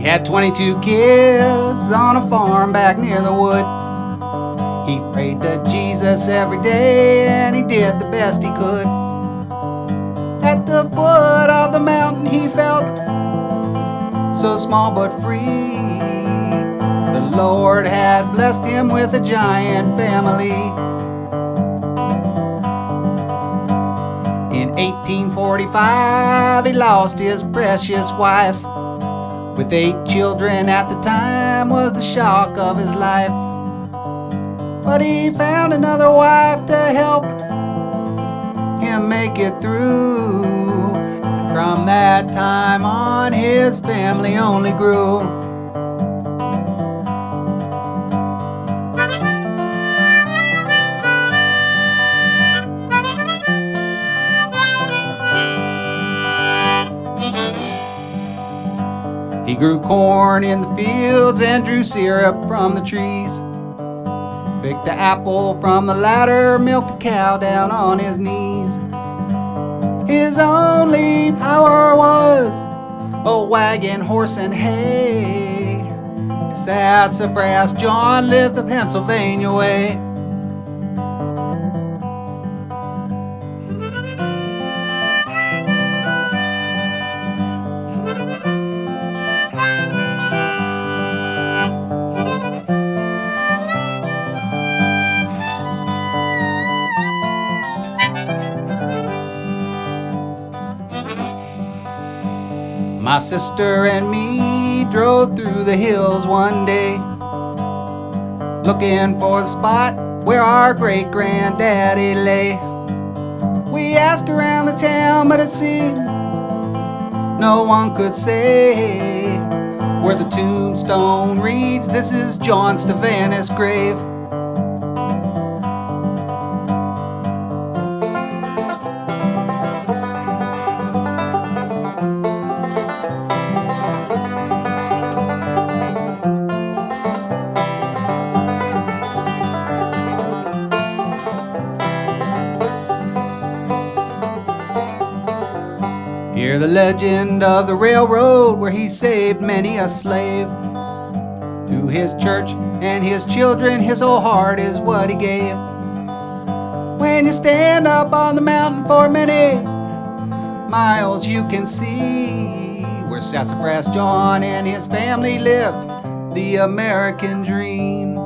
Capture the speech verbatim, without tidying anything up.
had twenty-two kids on a farm back near the wood. He prayed to Jesus every day and he did the best he could. At the foot of the mountain he felt so small but free. The Lord had blessed him with a giant family. In eighteen forty-five he lost his precious wife. With eight children at the time was the shock of his life. But he found another wife to help him make it through. From that time on, his family only grew. He grew corn in the fields and drew syrup from the trees. Picked the apple from the ladder, milked a cow down on his knees. His only power was a wagon, horse, and hay. Sassafras John lived the Pennsylvania way. My sister and me drove through the hills one day, looking for the spot where our great-granddaddy lay. We asked around the town, but it seemed no one could say where the tombstone reads, "This is John Stavanis' grave." Hear the legend of the railroad where he saved many a slave. To his church and his children, his whole heart is what he gave. When you stand up on the mountain for many miles, you can see where Sassafras John and his family lived the American dream.